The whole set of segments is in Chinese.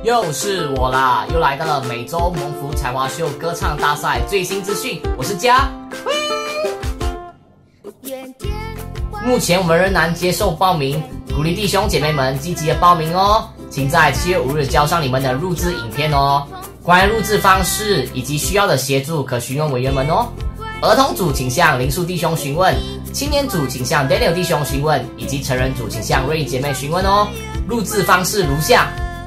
又是我啦，又来到了每周蒙福才华秀歌唱大赛最新资讯，我是嘉。目前我们仍然接受报名，鼓励弟兄姐妹们积极的报名哦。请在7月5日交上你们的录制影片哦。关于录制方式以及需要的协助，可询问委员们哦。儿童组请向林树弟兄询问，青年组请向 Daniel 弟兄询问，以及成人组请向瑞姐妹询问哦。录制方式如下。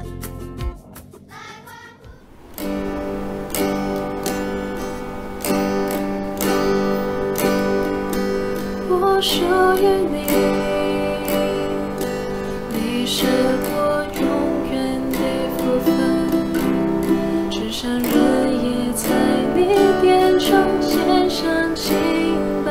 我属于你，你是我永远的福分，至善人也在你殿中献上敬拜，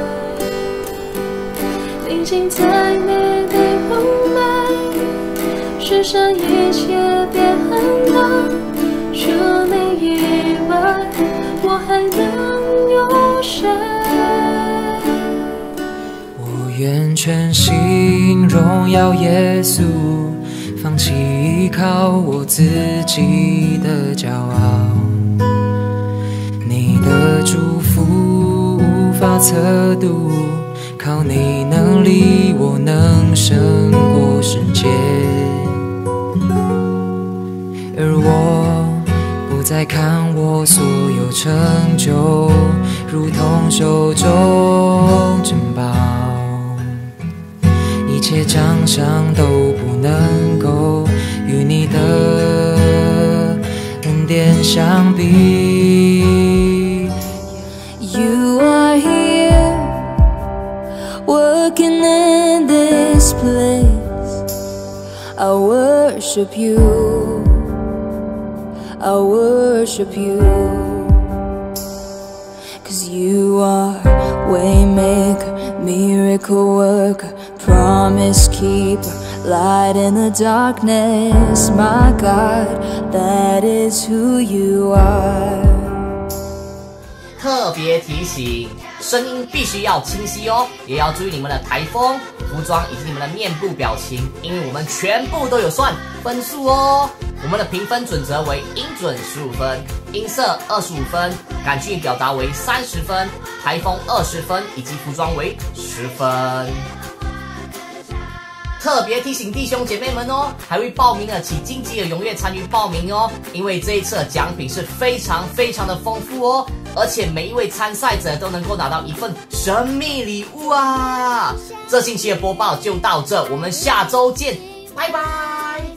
宁静在你的荣美，世上一切变了，除你以外，我还能有谁？ 愿全心荣耀耶稣，放弃依靠我自己的骄傲。你的祝福无法测度，靠你能力我能胜过世界。而我不再看我所有成就，如同手中珍宝。一切奖赏都不能够与你的恩典相比。 You are here, working in this place. I worship you, I worship you, 'cause you are waymaker, miracle worker, promise keeper, light in the darkness. My God, that is who you are. 特别提醒，声音必须要清晰哦，也要注意你们的台风、服装以及你们的面部表情，因为我们全部都有算分数哦。我们的评分准则为音准15分，音色25分，感性表达为30分，台风20分，以及服装为10分。特别提醒弟兄姐妹们哦，还未报名的请积极的踊跃参与报名哦，因为这一次的奖品是非常的丰富哦，而且每一位参赛者都能够拿到一份神秘礼物啊！这星期的播报就到这，我们下周见，拜拜。